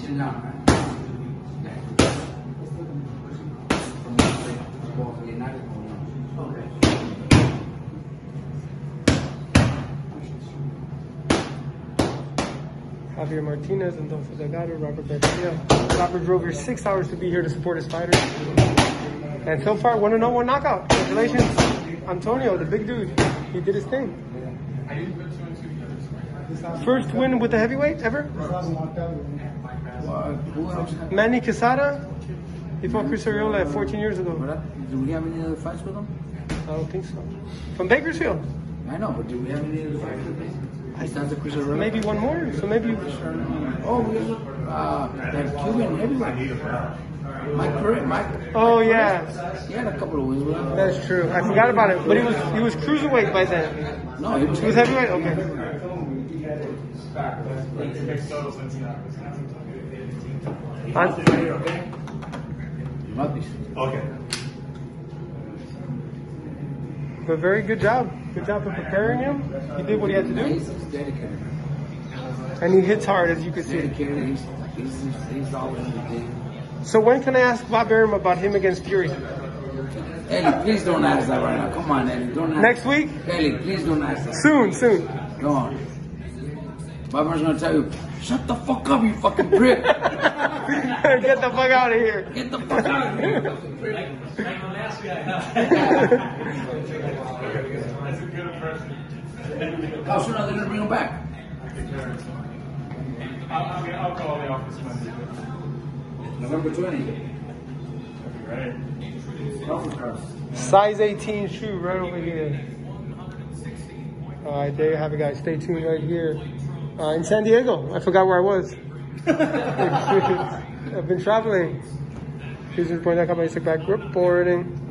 Javier Martinez and Adolfo Delgado, Robert Garcia. Robert drove here 6 hours to be here to support his fighters. And so far, 1-0, 1 knockout. Congratulations, Antonio, the big dude. He did his thing. First win with the heavyweight ever? Manny Quesada. He fought Chris Arreola 14 years ago. Do we have any other fights with him? I don't think so. From Bakersfield? I know, but do we have any other fights with him? Besides the Chris Arreola? Maybe one more. So maybe. Oh, we have that Cuban heavyweight. Mike. Oh yeah. He had a couple of wins with him. That's true. I forgot about it. But he was cruiserweight by then. No, he was heavyweight. Okay. Okay. But very good job. Good job for preparing him. He did what he had to do. He's dedicated. And he hits hard, as you can see. Dedicated. He's always in the game. So when can I ask Bob Arum about him against Fury? Ellie, please don't ask that right now. Come on, Ellie. Don't ask. Next week? Ellie, please don't ask that. Soon. Go on. Bob Arum's gonna tell you, shut the fuck up, you fucking prick. Get the fuck out of here. Get the fuck out of here. That's a good impression. How soon are they gonna bring him back? I'll call the office Monday. November 20. Right. Size 18 shoe right over here. All right, there you have it, guys. Stay tuned right here. In San Diego. I forgot where I was. I've been traveling. Here's reporting.com. I back reporting.